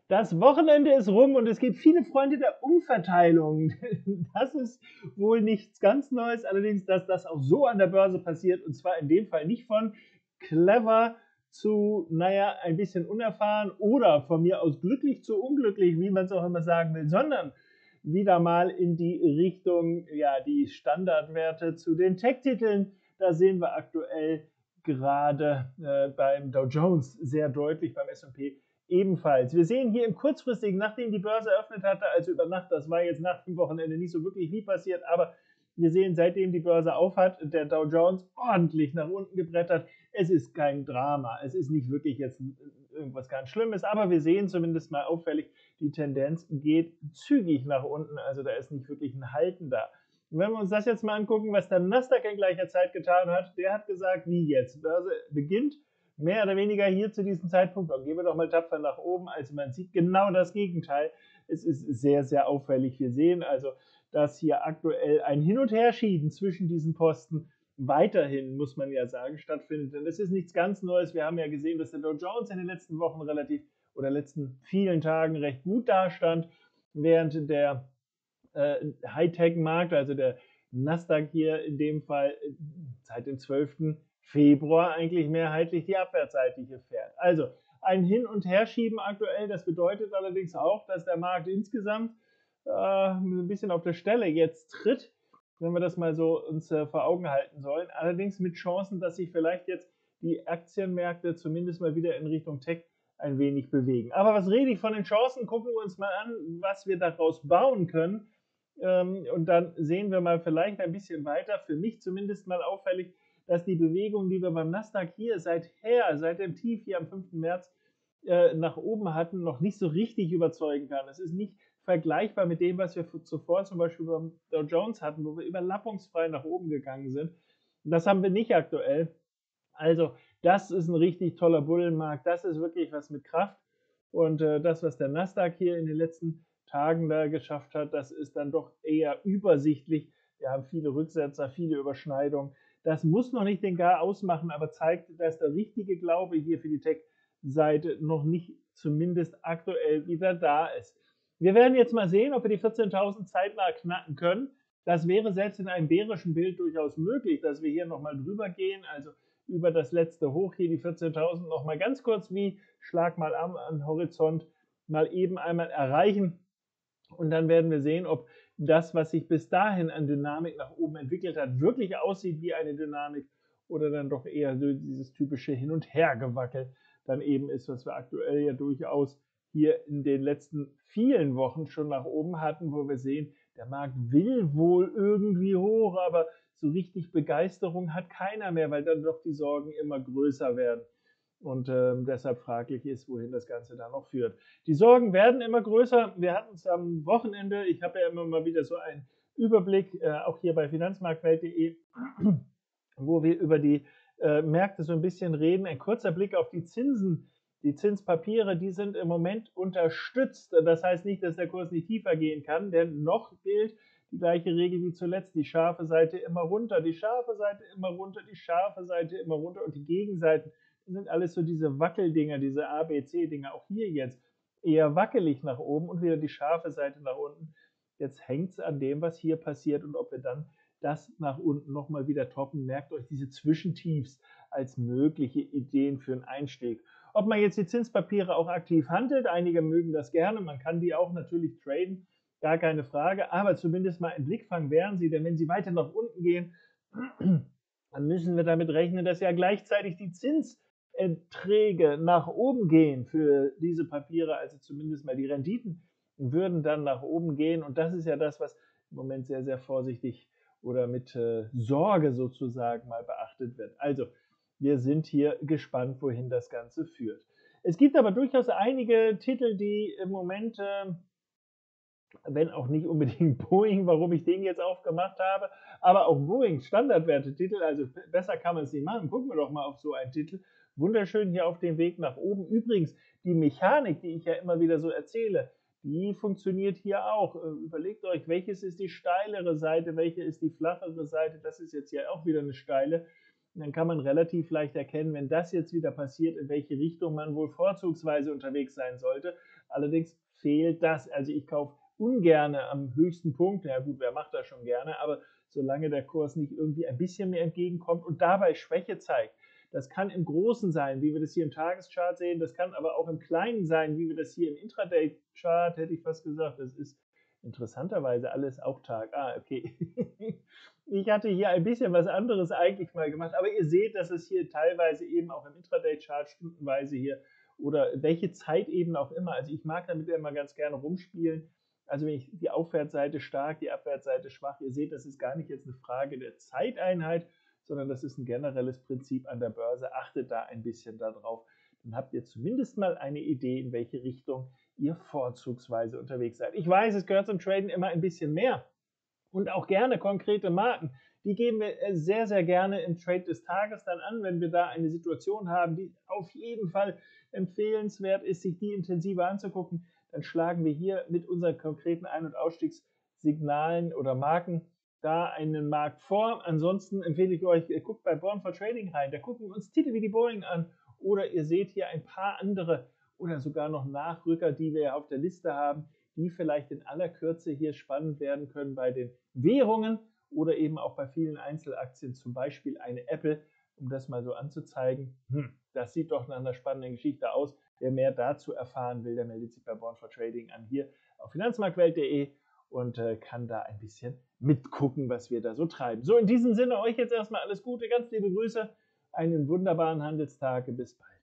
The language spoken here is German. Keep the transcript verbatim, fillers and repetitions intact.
Das Wochenende ist rum und es gibt viele Freunde der Umverteilung. Das ist wohl nichts ganz Neues, allerdings, dass das auch so an der Börse passiert, und zwar in dem Fall nicht von clever zu, naja, ein bisschen unerfahren oder von mir aus glücklich zu unglücklich, wie man es auch immer sagen will, sondern wieder mal in die Richtung, ja, die Standardwerte zu den Tech-Titeln. Da sehen wir aktuell gerade äh, beim Dow Jones sehr deutlich, beim S und P ebenfalls. Wir sehen hier im kurzfristigen, nachdem die Börse eröffnet hatte, also über Nacht, das war jetzt nach dem Wochenende nicht so wirklich wie passiert, aber wir sehen, seitdem die Börse aufhat, der Dow Jones ordentlich nach unten gebrettert. Es ist kein Drama, es ist nicht wirklich jetzt irgendwas ganz Schlimmes, aber wir sehen zumindest mal auffällig, die Tendenz geht zügig nach unten, also da ist nicht wirklich ein Halten da. Und wenn wir uns das jetzt mal angucken, was der Nasdaq in gleicher Zeit getan hat, der hat gesagt, wie jetzt? Börse beginnt mehr oder weniger hier zu diesem Zeitpunkt, dann gehen wir doch mal tapfer nach oben. Also man sieht genau das Gegenteil. Es ist sehr, sehr auffällig. Wir sehen also, dass hier aktuell ein Hin- und Herschieben zwischen diesen Posten weiterhin, muss man ja sagen, stattfindet. Denn es ist nichts ganz Neues. Wir haben ja gesehen, dass der Dow Jones in den letzten Wochen relativ oder letzten vielen Tagen recht gut dastand, während der äh, Hightech-Markt, also der Nasdaq hier in dem Fall seit dem zwölften Februar eigentlich mehrheitlich die Abwärtsseite hier fährt. Also ein Hin- und Herschieben aktuell, das bedeutet allerdings auch, dass der Markt insgesamt äh, ein bisschen auf der Stelle jetzt tritt, wenn wir das mal so uns äh, vor Augen halten sollen. Allerdings mit Chancen, dass sich vielleicht jetzt die Aktienmärkte zumindest mal wieder in Richtung Tech ein wenig bewegen. Aber was rede ich von den Chancen? Gucken wir uns mal an, was wir daraus bauen können. Ähm, und dann sehen wir mal vielleicht ein bisschen weiter, für mich zumindest mal auffällig, dass die Bewegung, die wir beim Nasdaq hier seither, seit dem Tief hier am fünften März äh, nach oben hatten, noch nicht so richtig überzeugen kann. Es ist nicht vergleichbar mit dem, was wir zuvor zum Beispiel beim Dow Jones hatten, wo wir überlappungsfrei nach oben gegangen sind. Das haben wir nicht aktuell. Also das ist ein richtig toller Bullenmarkt. Das ist wirklich was mit Kraft. Und äh, das, was der Nasdaq hier in den letzten Tagen da geschafft hat, das ist dann doch eher übersichtlich. Wir haben viele Rücksetzer, viele Überschneidungen. Das muss noch nicht den Gar ausmachen, aber zeigt, dass der richtige Glaube hier für die Tech-Seite noch nicht zumindest aktuell wieder da ist. Wir werden jetzt mal sehen, ob wir die vierzehntausend zeitnah knacken können. Das wäre selbst in einem bärischen Bild durchaus möglich, dass wir hier nochmal drüber gehen, also über das letzte Hoch hier, die vierzehntausend, nochmal ganz kurz wie Schlag mal am, am Horizont mal eben einmal erreichen. Und dann werden wir sehen, ob das, was sich bis dahin an Dynamik nach oben entwickelt hat, wirklich aussieht wie eine Dynamik oder dann doch eher so dieses typische Hin- und Hergewackel dann eben ist, was wir aktuell ja durchaus hier in den letzten vielen Wochen schon nach oben hatten, wo wir sehen, der Markt will wohl irgendwie hoch, aber so richtig Begeisterung hat keiner mehr, weil dann doch die Sorgen immer größer werden. Und ähm, deshalb fraglich ist, wohin das Ganze dann noch führt. Die Sorgen werden immer größer. Wir hatten es am Wochenende, ich habe ja immer mal wieder so einen Überblick, äh, auch hier bei finanzmarktwelt punkt de, wo wir über die äh, Märkte so ein bisschen reden. Ein kurzer Blick auf die Zinsen. Die Zinspapiere, die sind im Moment unterstützt. Das heißt nicht, dass der Kurs nicht tiefer gehen kann, denn noch gilt die gleiche Regel wie zuletzt. Die scharfe Seite immer runter, die scharfe Seite immer runter, die scharfe Seite immer runter und die Gegenseiten sind alles so diese Wackeldinger, diese A B C-Dinger. Auch hier jetzt eher wackelig nach oben und wieder die scharfe Seite nach unten. Jetzt hängt es an dem, was hier passiert und ob wir dann das nach unten nochmal wieder toppen. Merkt euch diese Zwischentiefs als mögliche Ideen für einen Einstieg. Ob man jetzt die Zinspapiere auch aktiv handelt, einige mögen das gerne, man kann die auch natürlich traden, gar keine Frage, aber zumindest mal im Blickfang wären sie, denn wenn sie weiter nach unten gehen, dann müssen wir damit rechnen, dass ja gleichzeitig die Zinserträge nach oben gehen für diese Papiere, also zumindest mal die Renditen würden dann nach oben gehen und das ist ja das, was im Moment sehr, sehr vorsichtig oder mit äh, Sorge sozusagen mal beachtet wird. Also wir sind hier gespannt, wohin das Ganze führt. Es gibt aber durchaus einige Titel, die im Moment, äh, wenn auch nicht unbedingt Boeing, warum ich den jetzt aufgemacht habe, aber auch Boeing Standardwertetitel, also besser kann man es nicht machen. Gucken wir doch mal auf so einen Titel. Wunderschön hier auf dem Weg nach oben. Übrigens, die Mechanik, die ich ja immer wieder so erzähle, die funktioniert hier auch. Überlegt euch, welches ist die steilere Seite, welche ist die flachere Seite. Das ist jetzt ja auch wieder eine steile. Und dann kann man relativ leicht erkennen, wenn das jetzt wieder passiert, in welche Richtung man wohl vorzugsweise unterwegs sein sollte. Allerdings fehlt das. Also ich kaufe ungerne am höchsten Punkt. Ja gut, wer macht das schon gerne, aber solange der Kurs nicht irgendwie ein bisschen mehr entgegenkommt und dabei Schwäche zeigt. Das kann im Großen sein, wie wir das hier im Tageschart sehen. Das kann aber auch im Kleinen sein, wie wir das hier im Intraday-Chart, hätte ich fast gesagt. Das ist interessanterweise alles auch Tag. Ah, okay. Ich hatte hier ein bisschen was anderes eigentlich mal gemacht, aber ihr seht, dass es hier teilweise eben auch im Intraday-Chart stundenweise hier oder welche Zeit eben auch immer. Also ich mag damit immer ganz gerne rumspielen. Also wenn ich die Aufwärtsseite stark, die Abwärtsseite schwach, ihr seht, das ist gar nicht jetzt eine Frage der Zeiteinheit, sondern das ist ein generelles Prinzip an der Börse. Achtet da ein bisschen darauf. Dann habt ihr zumindest mal eine Idee, in welche Richtung ihr vorzugsweise unterwegs seid. Ich weiß, es gehört zum Traden immer ein bisschen mehr. Und auch gerne konkrete Marken. Die geben wir sehr, sehr gerne im Trade des Tages dann an, wenn wir da eine Situation haben, die auf jeden Fall empfehlenswert ist, sich die intensiver anzugucken. Dann schlagen wir hier mit unseren konkreten Ein- und Ausstiegssignalen oder Marken da einen Markt vor. Ansonsten empfehle ich euch, guckt bei Born for Trading rein. Da gucken wir uns Titel wie die Boeing an. Oder ihr seht hier ein paar andere oder sogar noch Nachrücker, die wir auf der Liste haben, die vielleicht in aller Kürze hier spannend werden können bei den Währungen oder eben auch bei vielen Einzelaktien, zum Beispiel eine Apple, um das mal so anzuzeigen. Hm, das sieht doch nach einer spannenden Geschichte aus. Wer mehr dazu erfahren will, der meldet sich bei Born for Trading an hier auf finanzmarktwelt punkt de und äh, kann da ein bisschen mitgucken, was wir da so treiben. So, in diesem Sinne euch jetzt erstmal alles Gute, ganz liebe Grüße, einen wunderbaren Handelstag, bis bald.